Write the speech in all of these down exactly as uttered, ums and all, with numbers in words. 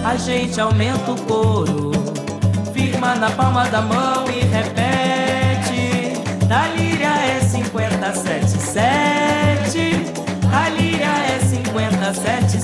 A gente aumenta o coro, firma na palma da mão e repete. Da líria é cinquenta, sete, sete. A líria é cinquenta, sete,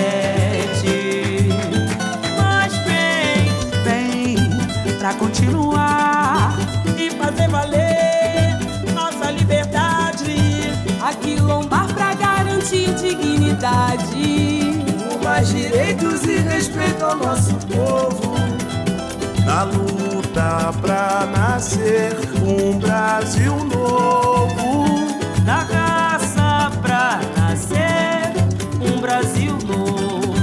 sete. Mas vem, vem pra continuar e fazer valer nossa liberdade. Aquilombar pra garantir dignidade, mais direitos e respeito ao nosso povo. Na luta pra nascer um Brasil novo. Na raça pra nascer um Brasil novo.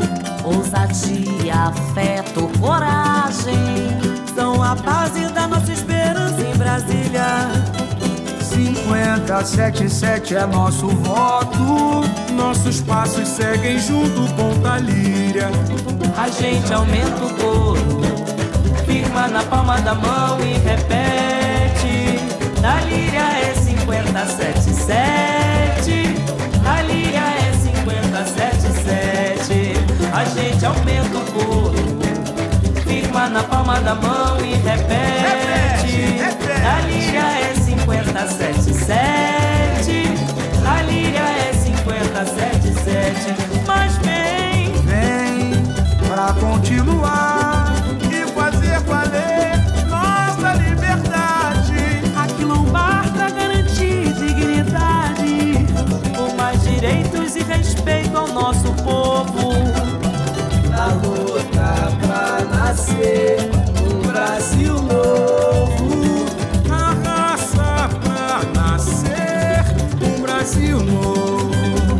Ousadia, afeto, coragem são a base da nossa esperança em Brasília. Cinquenta, sete, sete é nosso voto. Nossos passos seguem junto com da líria. A gente aumenta o coro, firma na palma da mão e repete. Da líria é cinquenta, sete, sete. A líria é cinquenta, sete, sete. A gente aumenta o coro, firma na palma da mão e repete. Da líria é cinquenta, sete, sete. A líria é cinquenta, sete, sete. Mas vem, vem pra continuar e fazer valer nossa liberdade. Aquilombar pra garantir dignidade, com mais direitos e respeito ao nosso povo. Na luta pra nascer um Brasil novo. Na raça pra nascer um Brasil novo.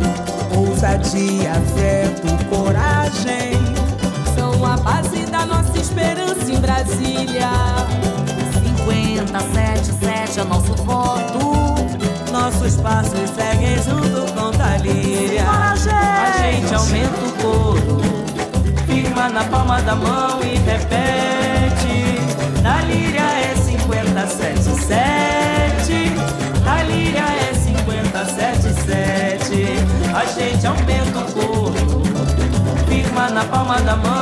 Ousadia, afeto, coragem são a base da nossa esperança em Brasília. Cinquenta, sete, sete é nosso voto. Nossos passos seguem junto com da líria. A gente aumenta o coro, firma na palma da mão e repete. Da líria é cinquenta, sete, sete. A líria é cinquenta, sete, sete. A gente aumenta o coro, firma na palma da mão